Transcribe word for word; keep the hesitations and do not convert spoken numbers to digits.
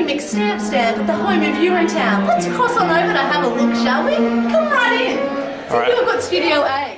mixed stamp stamp at the home of Urinetown. Let's cross on over to have a look, shall we? Come right in. So All right. you've got Studio A.